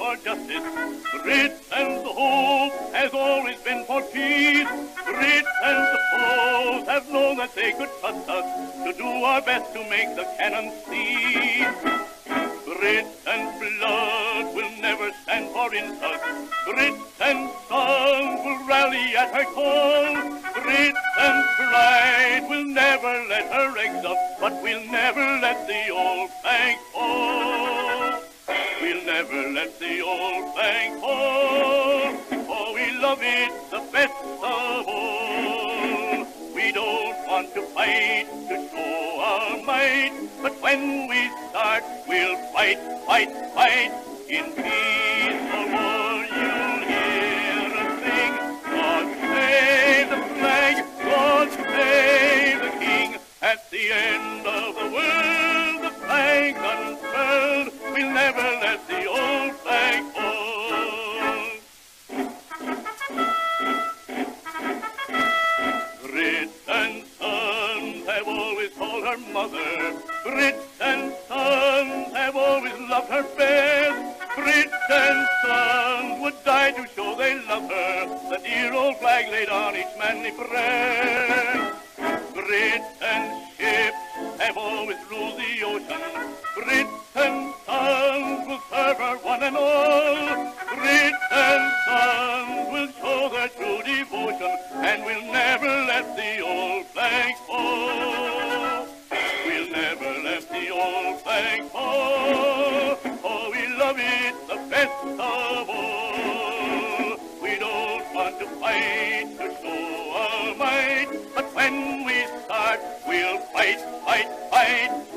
for justice. Britain's hope has always been for peace. Britain's foes have known that they could trust us to do our best to make the cannon cease. Britain's blood will never stand for insult. Britain's sons will rally at her call. Britain's pride will never let her exult, but we'll never let the old flag fall. We'll never let the old flag fall, for we love it the best of all. We don't want to fight to show our might, but when we start, we'll fight, fight, fight. In peace or war, you'll hear us sing, God save the flag, God save the king. At the end of the world, the flag's unfurled, we'll never let the old flag fall. Britain's sons have always called her mother. Britain's sons have always loved her best. Britain's sons would die to show they love her. The dear old flag laid on each manly breast. Britain's ships have always ruled the ocean. Britain's sons will serve her one and all. Britain's sons will show their true devotion, and we'll never let the old flag fall. We'll never let the old flag fall, for we love it the best of all. We don't want to fight to show our might, but when we start, we'll fight, fight, fight.